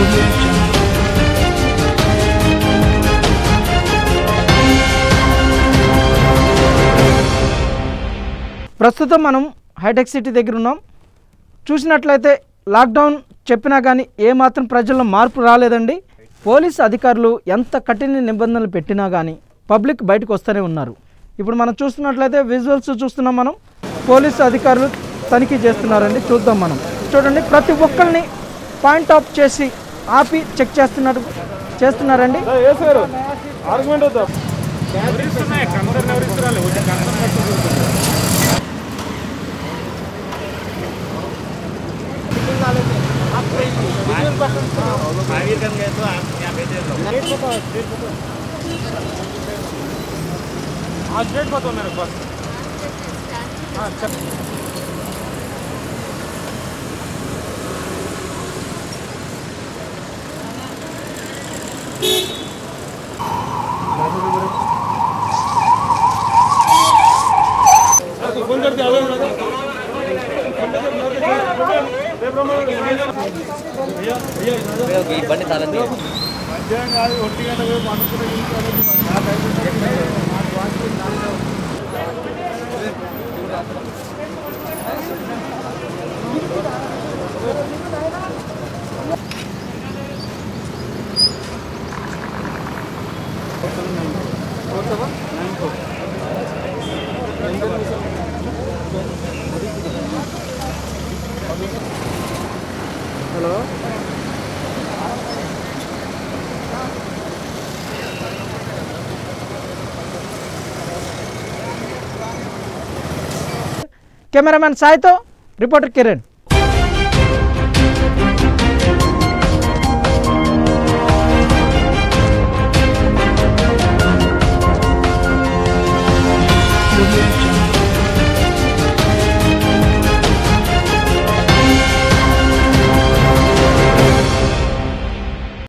ప్రస్తుతం మనం hitech city దగ్గర ఉన్నాం. చూసినట్లయితే లాక్డౌన్ చెప్పినా కానీ ఏమాత్రం ప్రజల్లో మార్పు రాలేదండి. పోలీసు అధికారులు ఎంత కఠిన నిబంధనలు పెట్టినా కానీ పబ్లిక్ బయటకు వస్తూనే ఉన్నారు. ఇప్పుడు మనం చూస్తున్నట్లయితే విజువల్స్ చూస్తున్నాం. మనం పోలీసు అధికారులు తనిఖీ చేస్తున్నారండి. చూద్దాం మనం. చూడండి, ప్రతి ఒక్కరిని పాయింట్ ఆఫ్ చేసి ఆపి చెక్ చేస్తున్నారండి. स्ट्रेट बताओ मेरे पास. हाँ चल. फोन कर दिया बंदी ताला दिया हेलो कैमरामैन साई तो रिपोर्टर किरण।